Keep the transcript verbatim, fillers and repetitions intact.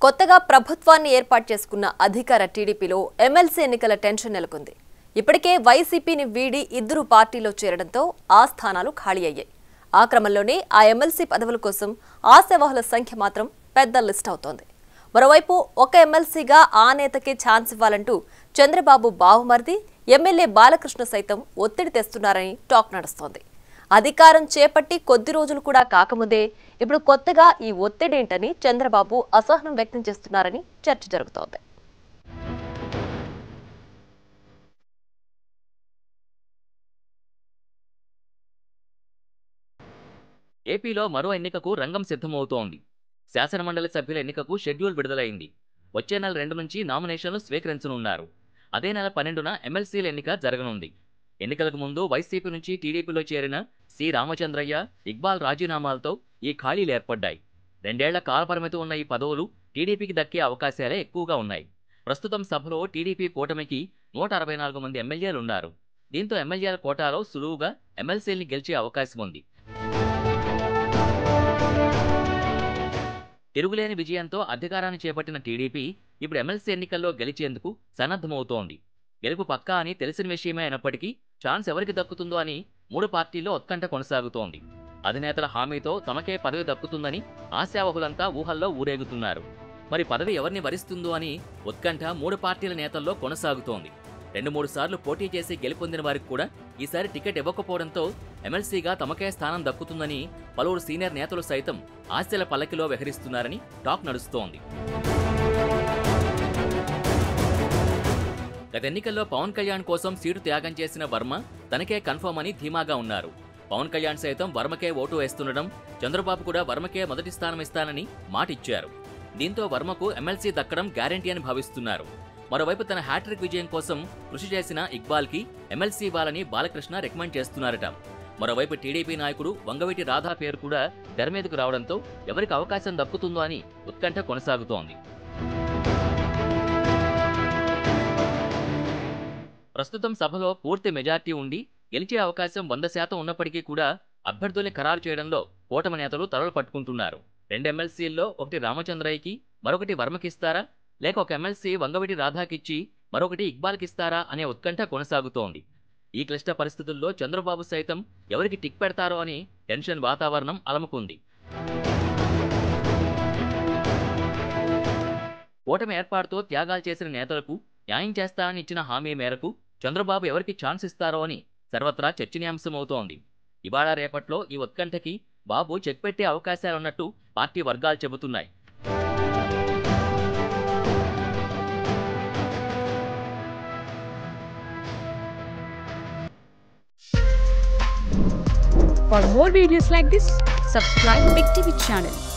కొత్తగా ప్రభుత్వాన్ని ఏర్పాటు చేసుకున్న అధికార టీడీపీలో ఎమ్మెల్సీ ఎన్నికల టెన్షన్ నెలకొంది. ఇప్పటికే వైసీపీని వీడి ఇద్దరు పార్టీలో చేరడంతో ఆ స్థానాలు ఖాళీ అయ్యాయి. ఆ క్రమంలోనే ఆ ఎమ్మెల్సీ పదవుల కోసం ఆశావహుల సంఖ్య మాత్రం పెద్ద లిస్ట్ అవుతోంది. మరోవైపు ఒక ఎమ్మెల్సీగా ఆ నేతకే ఛాన్స్ ఇవ్వాలంటూ చంద్రబాబు బావమర్ది ఎమ్మెల్యే బాలకృష్ణ సైతం ఒత్తిడి తెస్తున్నారని టాక్ నడుస్తోంది. అధికారం చేపట్టి కొద్ది రోజులు కూడా కాకముందే ఇప్పుడు కొత్తగా ఈ ఒత్తిడేంటని చంద్రబాబు అసహనం వ్యక్తం చేస్తున్నారని చర్చ జరుగుతోంది. ఏపీలో మరో ఎన్నికకు రంగం సిద్ధమవుతోంది. శాసనమండలి సభ్యుల ఎన్నికకు షెడ్యూల్ విడుదలైంది. వచ్చే నెల రెండు నుంచి నామినేషన్లు స్వీకరించనున్నారు. అదే నెల పన్నెండున ఎమ్మెల్సీల ఎన్నిక జరగనుంది. ఎన్నికలకు ముందు వైసీపీ నుంచి టీడీపీలో చేరిన సి రామచంద్రయ్య, ఇక్బాల్ రాజీనామాలతో ఈ ఖాళీలు ఏర్పడ్డాయి. రెండేళ్ల కాలపరిమితి ఉన్న ఈ పదవులు టీడీపీకి దక్కే అవకాశాలే ఎక్కువగా ఉన్నాయి. ప్రస్తుతం సభలో టీడీపీ కూటమికి నూట అరవై నాలుగు మంది ఎమ్మెల్యేలున్నారు. దీంతో ఎమ్మెల్యేల కోటాలో సులువుగా ఎమ్మెల్సీల్ని గెలిచే అవకాశం ఉంది. తిరుగులేని విజయంతో అధికారాన్ని చేపట్టిన టీడీపీ ఇప్పుడు ఎమ్మెల్సీ ఎన్నికల్లో గెలిచేందుకు సన్నద్ధమవుతోంది. గెలుపు పక్కా అని తెలిసిన విషయమే అయినప్పటికీ ఛాన్స్ ఎవరికి దక్కుతుందో అని మూడు పార్టీల్లో ఉత్కంఠ కొనసాగుతోంది. అధినేతల హామీతో తమకే పదవి దక్కుతుందని ఆశావహులంతా ఊహల్లో ఊరేగుతున్నారు. మరి పదవి ఎవరిని వరిస్తుందో అని ఉత్కంఠ మూడు పార్టీల నేతల్లో కొనసాగుతోంది. రెండు మూడు సార్లు పోటీ చేసి గెలుపొందిన వారికి కూడా ఈసారి టికెట్ ఇవ్వకపోవడంతో ఎమ్మెల్సీగా తమకే స్థానం దక్కుతుందని పలువురు సీనియర్ నేతలు సైతం ఆశల పల్లకిలో విహరిస్తున్నారని టాక్ నడుస్తోంది. గత ఎన్నికల్లో పవన్ కళ్యాణ్ కోసం సీటు త్యాగం చేసిన వర్మ తనకే కన్ఫర్మ్ అని ధీమాగా ఉన్నారు. పవన్ కళ్యాణ్ సైతం వర్మకే ఓటు వేస్తుండడం, చంద్రబాబు కూడా వర్మకే మొదటి స్థానం ఇస్తానని మాటిచ్చారు. దీంతో వర్మకు ఎమ్మెల్సీ దక్కడం గ్యారంటీ అని భావిస్తున్నారు. మరోవైపు తన హ్యాట్రిక్ విజయం కోసం కృషి చేసిన ఇక్బాల్కి ఎమ్మెల్సీ ఇవ్వాలని బాలకృష్ణ రికమెండ్ చేస్తున్నారట. మరోవైపు టీడీపీ నాయకుడు వంగవీటి రాధా పేరు కూడా తెర మీదకు రావడంతో ఎవరికి అవకాశం దక్కుతుందో అని ఉత్కంఠ కొనసాగుతోంది. ప్రస్తుతం సభలో పూర్తి మెజార్టీ ఉండి గెలిచే అవకాశం వంద శాతం ఉన్నప్పటికీ కూడా అభ్యర్థుల్ని ఖరారు చేయడంలో కూటమి నేతలు తలలు పట్టుకుంటున్నారు. రెండు ఎమ్మెల్సీల్లో ఒకటి రామచంద్రయ్యకి, మరొకటి వర్మకిస్తారా, లేక ఒక ఎమ్మెల్సీ వంగవీటి రాధాకిచ్చి మరొకటి ఇక్బాల్కిస్తారా అనే ఉత్కంఠ కొనసాగుతోంది. ఈ క్లిష్ట పరిస్థితుల్లో చంద్రబాబు సైతం ఎవరికి టిక్ పెడతారో అని టెన్షన్ వాతావరణం అలముకుంది. కూటమి ఏర్పాటుతో త్యాగాలు చేసిన నేతలకు న్యాయం చేస్తానని ఇచ్చిన హామీ మేరకు చంద్రబాబు ఎవరికి ఛాన్స్ ఇస్తారో అని సర్వత్రా చర్చనీయాంశమవుతోంది. ఇవాళ రేపట్లో ఈ ఉత్కంఠకి బాబు చెక్ పెట్టే అవకాశాలున్నట్టు పార్టీ వర్గాలు చెబుతున్నాయి. For more videos like this, subscribe Big T V channel.